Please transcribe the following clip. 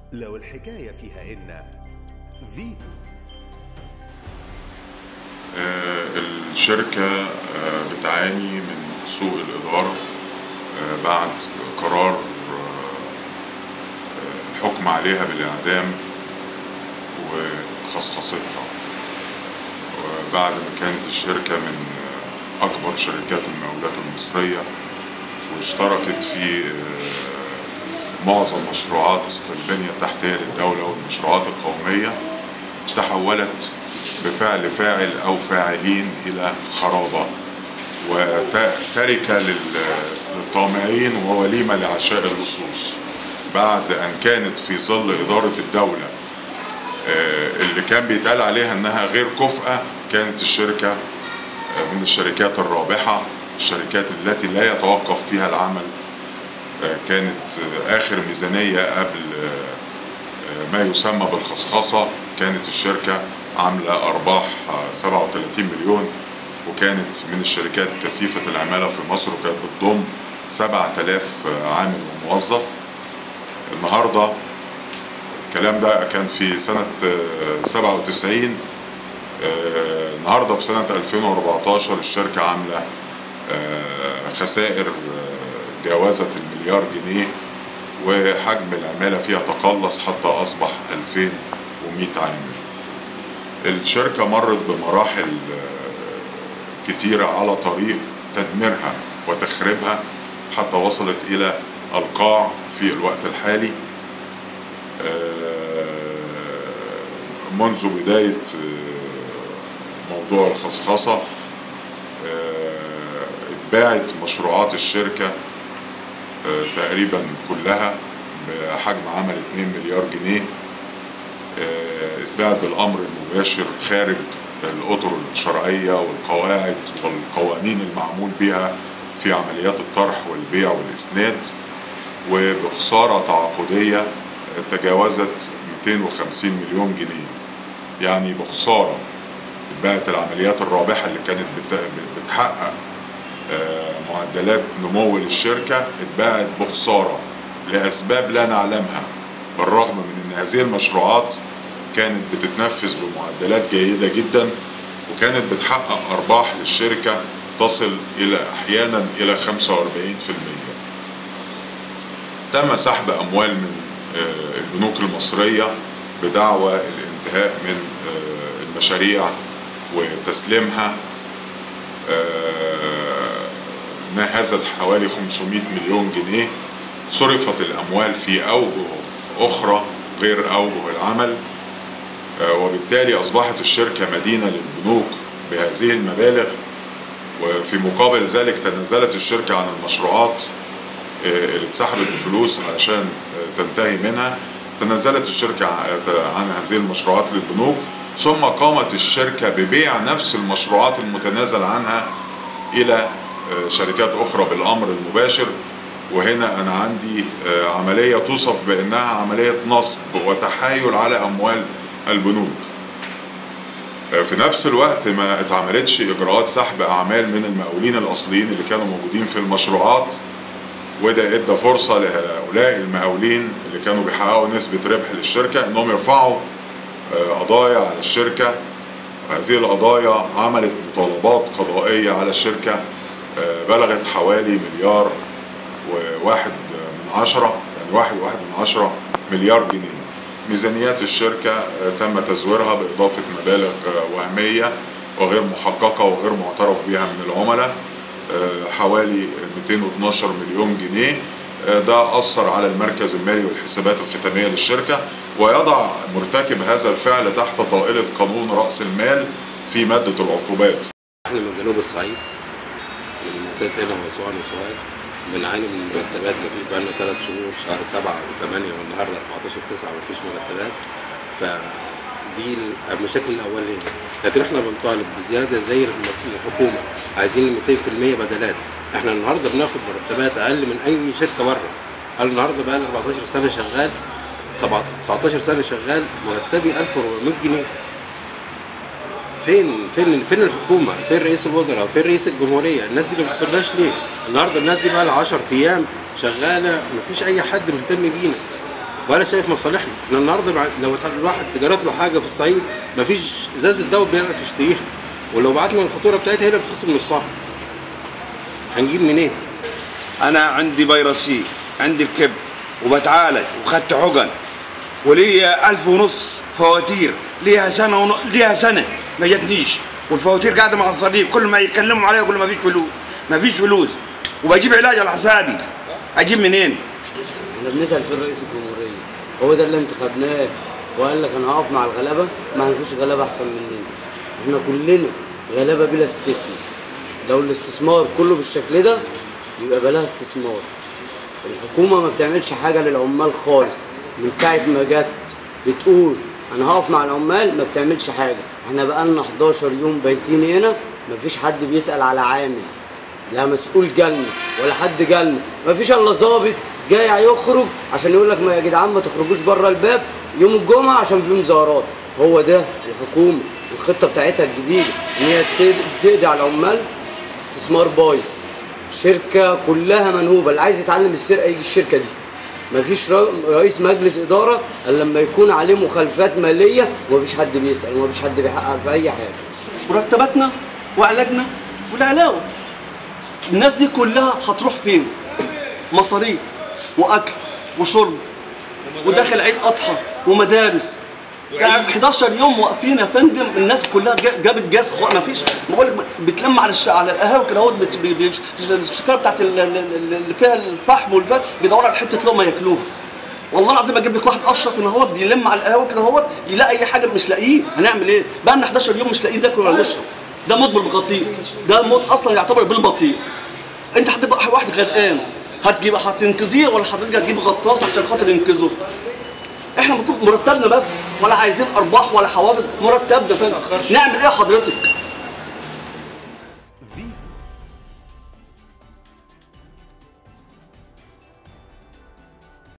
لو الحكاية فيها إن فيتو. الشركة بتعاني من سوء الإدارة بعد قرار الحكم عليها بالإعدام وخصخصتها، وبعد ما كانت الشركة من أكبر شركات المقاولات المصرية واشتركت في معظم مشروعات البنية التحتية للدولة والمشروعات القومية، تحولت بفعل فاعل أو فاعلين إلى خرابة وتركة للطامعين ووليمة لعشاء اللصوص، بعد أن كانت في ظل إدارة الدولة اللي كان بيتقال عليها أنها غير كفءة. كانت الشركة من الشركات الرابحة، الشركات التي لا يتوقف فيها العمل. كانت آخر ميزانية قبل ما يسمى بالخصخصة كانت الشركة عاملة أرباح 37 مليون، وكانت من الشركات كثيفة العمالة في مصر، وكانت بتضم 7000 عامل وموظف. النهاردة الكلام ده كان في سنة 97. النهاردة في سنة 2014 الشركة عاملة خسائر جاوزت المليار جنيه، وحجم العمالة فيها تقلص حتى أصبح 2100 عامل. الشركة مرت بمراحل كتيرة على طريق تدميرها وتخريبها حتى وصلت إلى القاع في الوقت الحالي. منذ بداية موضوع الخصخصة اتباعت مشروعات الشركة تقريبا كلها بحجم عمل 2 مليار جنيه، اتباعت بالأمر المباشر خارج الأطر الشرعية والقواعد والقوانين المعمول بها في عمليات الطرح والبيع والإسناد، وبخسارة تعاقدية تجاوزت 250 مليون جنيه. يعني بخسارة اتباعت العمليات الرابحة اللي كانت بتحقق معدلات نمو للشركة، اتباعت بخسارة لأسباب لا نعلمها، بالرغم من أن هذه المشروعات كانت بتتنفذ بمعدلات جيدة جدا، وكانت بتحقق أرباح للشركة تصل إلى أحيانا إلى 45%. تم سحب أموال من البنوك المصرية بدعوى الانتهاء من المشاريع وتسليمها، ناهزت حوالي 500 مليون جنيه. صرفت الأموال في أوجه أخرى غير أوجه العمل، وبالتالي أصبحت الشركة مدينة للبنوك بهذه المبالغ. وفي مقابل ذلك تنازلت الشركة عن المشروعات اللي اتسحبت الفلوس علشان تنتهي منها، تنازلت الشركة عن هذه المشروعات للبنوك، ثم قامت الشركة ببيع نفس المشروعات المتنازل عنها إلى شركات أخرى بالأمر المباشر. وهنا أنا عندي عملية توصف بأنها عملية نصب وتحايل على أموال البنوك. في نفس الوقت ما اتعملتش إجراءات سحب أعمال من المقاولين الأصليين اللي كانوا موجودين في المشروعات، وده ادى فرصة لهؤلاء المقاولين اللي كانوا بيحققوا نسبة ربح للشركة انهم يرفعوا قضايا على الشركة. هذه القضايا عملت مطالبات قضائية على الشركة بلغت حوالي مليار وواحد من عشرة، يعني واحد من عشرة مليار جنيه. ميزانيات الشركة تم تزويرها بإضافة مبالغ وهمية وغير محققة وغير معترف بها من العملاء، حوالي 212 مليون جنيه. ده أثر على المركز المالي والحسابات الختامية للشركة، ويضع مرتكب هذا الفعل تحت طائلة قانون رأس المال في مادة العقوبات. احنا من جنوب الصعيد، من منطقة هنا وأسوان وسوهاج، بنعاني من مرتبات. مفيش بقالنا 3 شهور، شهر 7 و8 والنهارده 14/9 مفيش مرتبات. فدي المشاكل الأولية. لكن احنا بنطالب بزيادة زي الحكومة، عايزين 200% بدلات. احنا النهارده بناخد مرتبات أقل من أي شركة بره. أنا النهارده بقى لي 14 سنة شغال، 19 سنة شغال، مرتبي 1400 جنيه. فين الحكومه؟ فين رئيس الوزراء؟ فين رئيس الجمهوريه؟ الناس دي ما بتصلناش ليه؟ النهارده الناس دي بقى لها 10 ايام شغاله، مفيش اي حد مهتم بينا. ولا شايف مصالحنا. احنا النهارده لو الواحد جرت له حاجه في الصعيد مفيش ازازه دواء بيعرف يشتريها، ولو بعتنا الفاتوره بتاعتها هنا بتخصم نصها. هنجيب منين؟ انا عندي فيروسي، عندي الكبد وبتعالج وخدت حقن وليا 1500 فواتير، ليها سنه ليها سنه ما جاتنيش، والفواتير قاعده مع الصديق كل ما يتكلموا عليها يقولوا ما فيش فلوس وبجيب علاج على حسابي. اجيب منين؟ احنا بنسال في رئيس الجمهوريه، هو ده اللي انتخبناه وقال لك انا هقف مع الغلابه؟ ما فيش غلابه احسن مننا، احنا كلنا غلابه بلا استثناء. لو الاستثمار كله بالشكل ده يبقى بلاها استثمار. الحكومه ما بتعملش حاجه للعمال خالص، من ساعه ما جت بتقول انا هقف مع العمال ما بتعملش حاجه. احنا بقالنا 11 يوم بايتين هنا ما فيش حد بيسال على عامل، لا مسؤول جالنا ولا حد جالنا، ما فيش الا ظابط جاي هيخرج عشان يقول لك ما يا جدعان ما تخرجوش بره الباب يوم الجمعه عشان في مظاهرات. هو ده الحكومه، الخطه بتاعتها الجديده ان هي تقضي على العمال. استثمار بايظ، شركه كلها منهوبه، اللي عايز يتعلم السرقه يجي الشركه دي. مفيش رئيس مجلس اداره الا لما يكون عليه مخالفات ماليه ومفيش حد بيسال ومفيش حد بيحقق في اي حاجه. مرتباتنا وعلاجنا والعلاوه، الناس دي كلها هتروح فين؟ مصاريف واكل وشرب وداخل عيد اضحى ومدارس. 11 يوم واقفين يا فندم، الناس كلها جابت جاز. ما فيش، بقول لك بتلم على القهاوي كده اهوت، الشكاره بتاعت اللي فيها الفحم والفات بيدوروا على حته لقمه ياكلوها. والله العظيم اجيب لك واحد اشرف ان هو بيلم على القهاوي كده اهوت يلاقي اي حاجه مش لاقيين. هنعمل ايه؟ بقى لنا 11 يوم مش لاقيين ناكل ولا نشرب. ده موت بالبطيء، ده موت اصلا يعتبر بالبطيء. انت هتبقى واحد غرقان هتنقذيه ولا حضرتك هتجيب غطاس عشان خاطر ينقذه؟ احنا مطلوب مرتبنا بس، ولا عايزين ارباح ولا حوافز، مرتبنا فين؟ نعمل ايه حضرتك؟